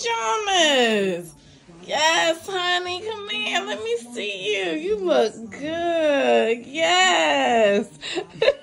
pajamas. Yes, honey, come here. Let me see you. You look good. Yes.